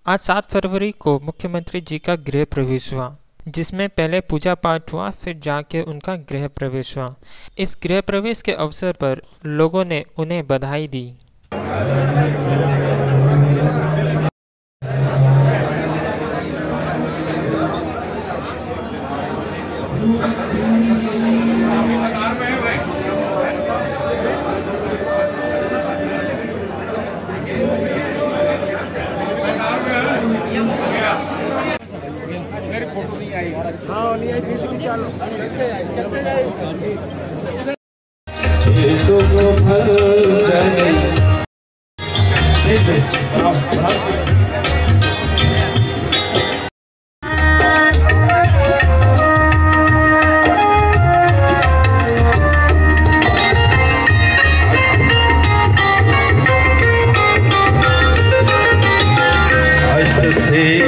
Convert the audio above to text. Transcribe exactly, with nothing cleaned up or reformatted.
आज सात फरवरी को मुख्यमंत्री जी का गृह प्रवेश हुआ, जिसमें पहले पूजा पाठ हुआ, फिर जाके उनका गृह प्रवेश हुआ। इस गृह प्रवेश के अवसर पर लोगों ने उन्हें बधाई दी। अष्ट से